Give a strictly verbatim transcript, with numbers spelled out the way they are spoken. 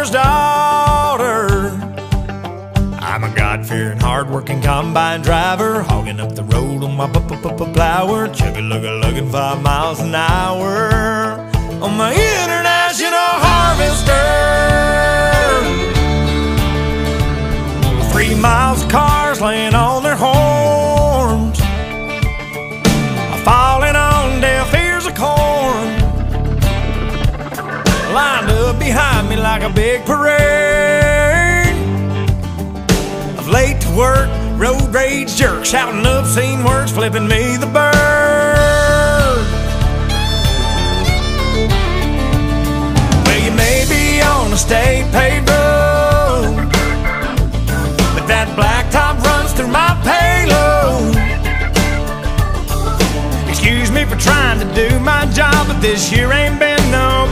farmer's daughter. I'm a God-fearing, hard-working combine driver, hogging up the road on my p-p-p-plower, chugga-lugga-lugging five miles an hour on my international harvester. Three miles of cars laying on their horns, falling on deaf ears of corn, lined up behind me like a big parade of late to work, road rage jerks, shouting obscene words, flipping me the bird. Well, you may be on a state paved road, but that blacktop runs through my payload. Excuse me for trying to do my job, but this here ain't been no